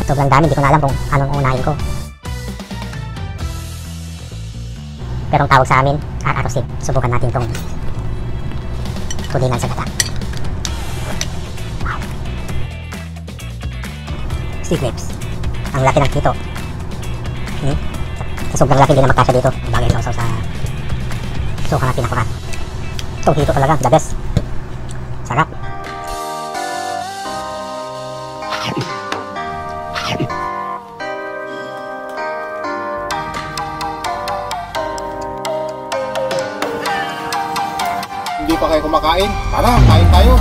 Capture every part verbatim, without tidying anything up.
Sobrang dami, hindi ko na alam kung anong unahin ko. Pero ang tawag sa amin, ararosin. Subukan natin itong tulingan sa gata. Wow. Sea grapes. Ang laki ng kito. Hmm? Sa sobrang laki, hindi na magkasya dito. Bagay sausaw sa suka na pinakurat. Itong hito talaga, the best. Sarap. Hindi pa kayo kumakain? Tara, kain tayo!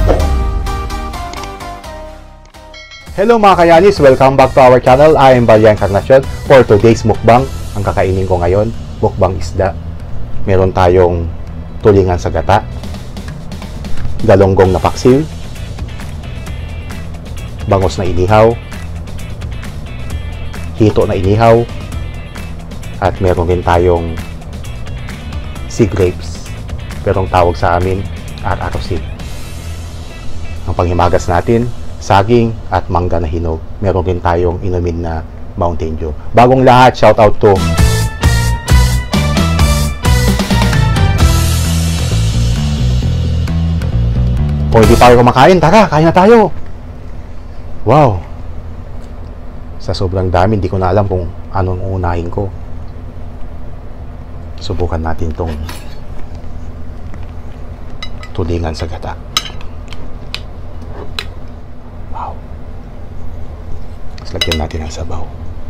Hello mga kayanis! Welcome back to our channel. I am Barya Encarnacion. For today's mukbang, ang kakainin ko ngayon, mukbang isda. Meron tayong tulingan sa gata, galonggong na paksil, bangos na inihaw, hito na inihaw, at meron din tayong sea grapes, pero ang tawag sa amin, ararosin. Ang panghimagas natin, saging at mangga na hinog. Meron din tayong inumin na Mountain Dew. Bagong lahat, shout out to kung hindi tayo kumakain, tara, kain na tayo. Wow. Sa sobrang dami, hindi ko na alam kung anong unahin ko. Subukan natin tong tulingan sa gata. Wow. Tapos lagyan natin ang sabaw.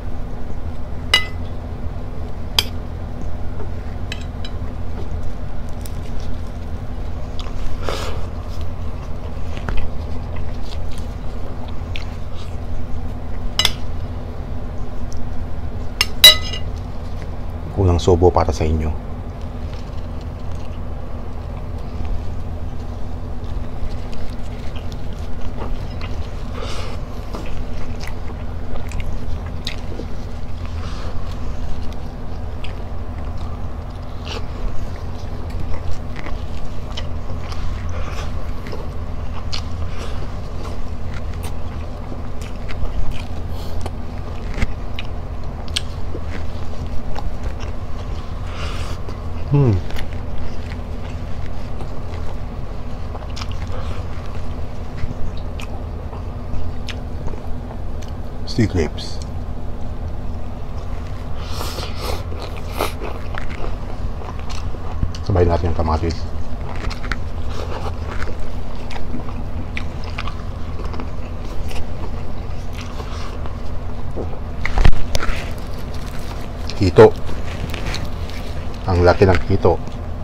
Unang subo para sa inyo. Hmm. Sea grapes. Sabay natin yung kamatis. Hito. Ang laki ng hito.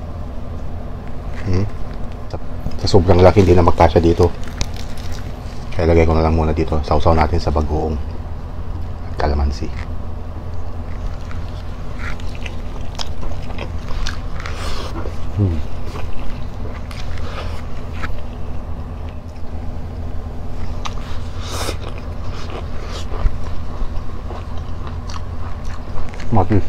Hmm? Sa sobrang laki, hindi na magkasya dito. Kaya lagay ko na lang muna dito. Sausaw natin sa bagoong at kalamansi. Hmm. Matis.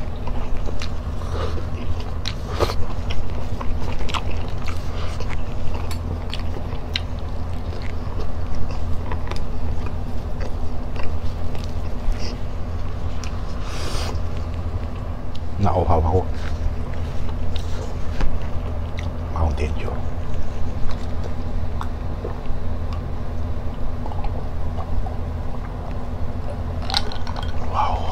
Nauhaw ako. Mountain Dew. Wow.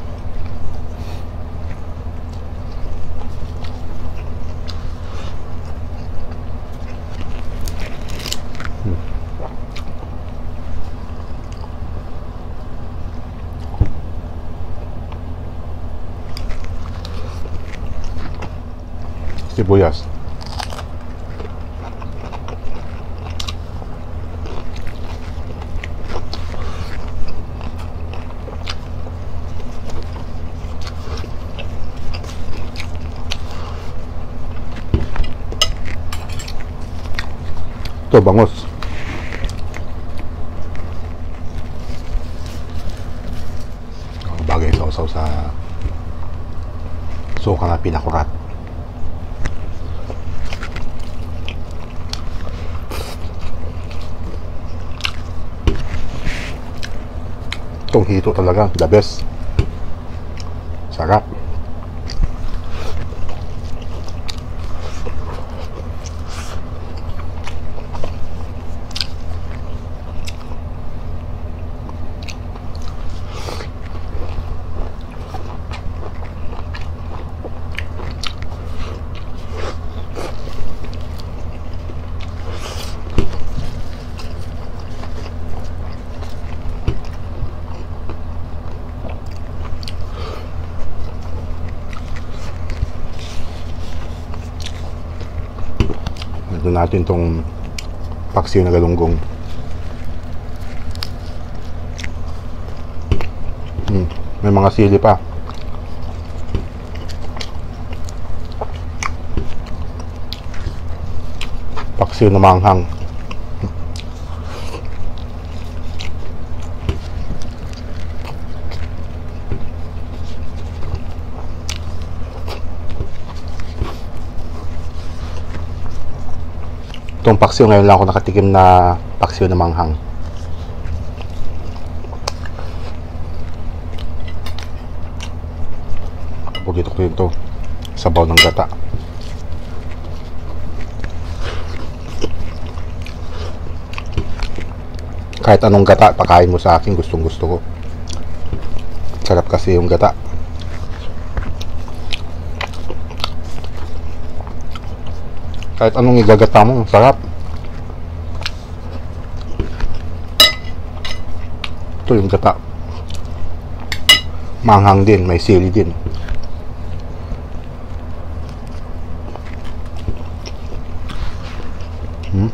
Hmm. Sibuyas. Ito, bangos. Bagay sausaw sa suka na pinakurat. Itong hito talaga, the best. Sarap. Ito natin tong paksiw na galunggong. Hmm, may mga sili pa. Paksiw na manghang. Itong paksiw, ngayon lang ako nakatikim na paksiw na manghang. Pagkito ko ito, sabaw ng gata. Kahit anong gata, pakain mo sa akin, gustong gusto ko. Sarap kasi yung gata. Kahit anong igagata mo, sarap. Ito yung gata. Manghang din, may sili din. Hmm?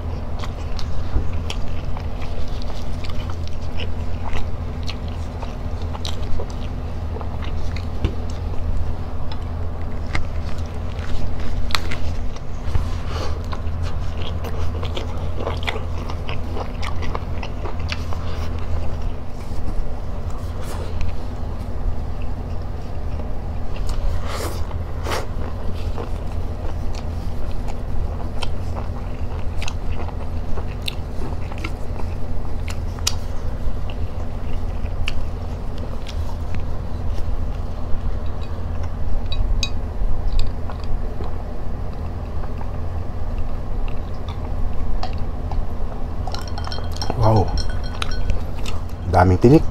Wow, daming tinik.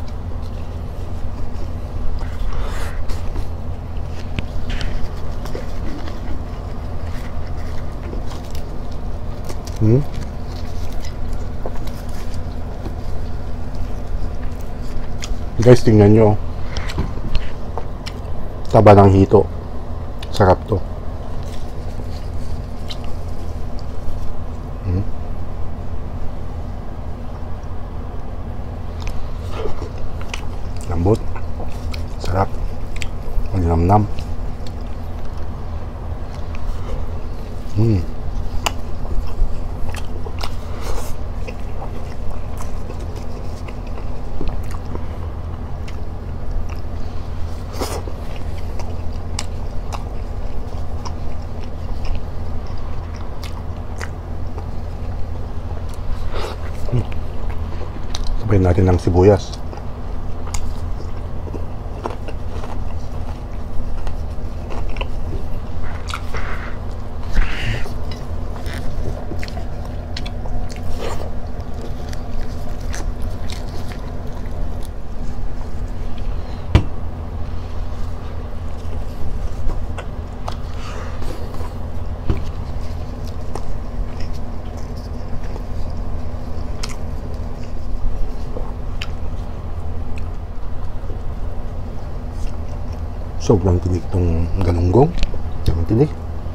Hmm? Guys, tingnan nyo. Taba ng hito. Sarap to. Hmm? Lambot. Sarap. Malinamnam. Hmm. Sabayin natin ng sibuyas. Sobrang tinik tong galunggong. Sobrang tinik.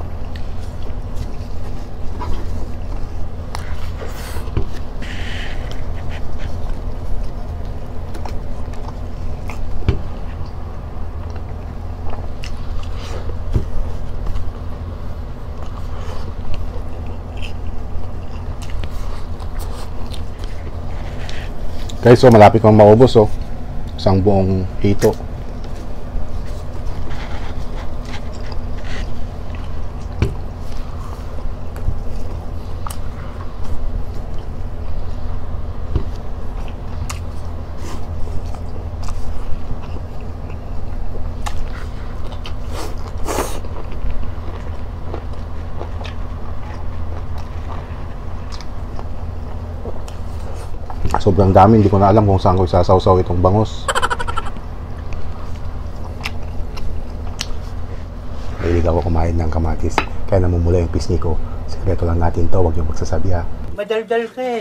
Guys, so malapit kang maubos, oh. Isang buong hito. Sobrang dami, hindi ko na alam kung saan ko isasawsaw itong bangus. Mahilig ako kumain ng kamatis, kaya namumula yung pisngi ko. Sekreto lang natin to, huwag niyong magsasabi ha. Madaldal ka eh.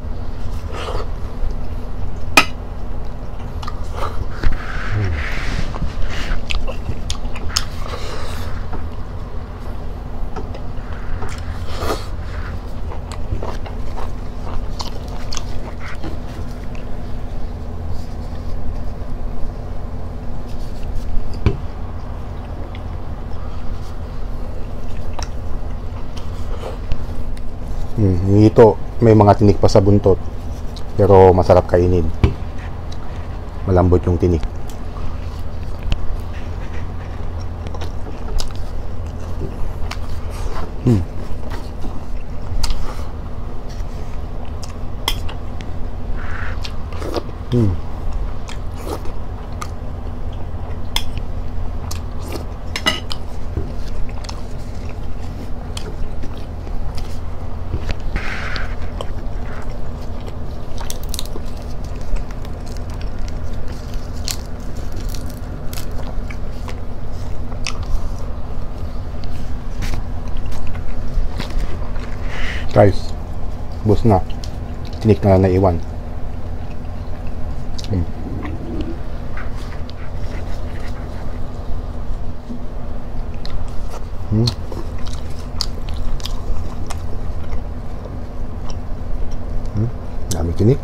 Hmm, ito, may mga tinik pa sa buntot. Pero masarap kainin. Malambot yung tinik. Hmm. Hmm. Guys, bus na. Tinik na lang naiwan. Hmm. Hmm. Hmm. Dami tinik.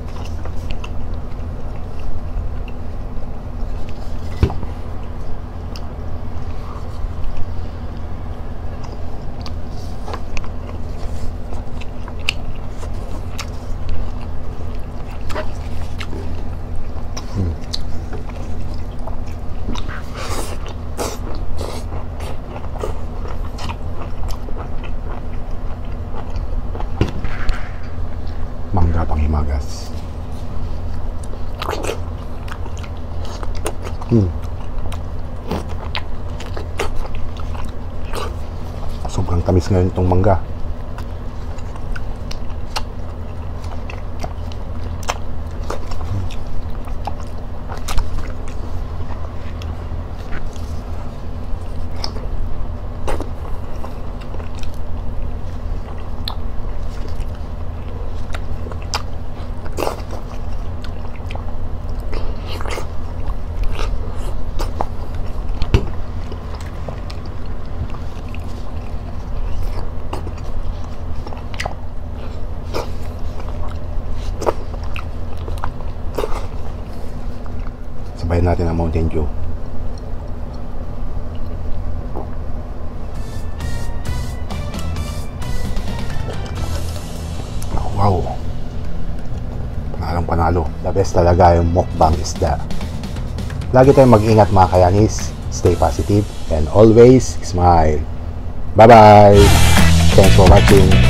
Mangga Panghimagas. Hmm. Sobrang tamis ngayon itong mangga. Sabayan natin ang Mountain Dew. Oh, wow. Panalong panalo. The best talaga yung mukbang isda. Lagi tayong mag-ingat mga kayanis. Stay positive and always smile. Bye-bye. Thanks for watching.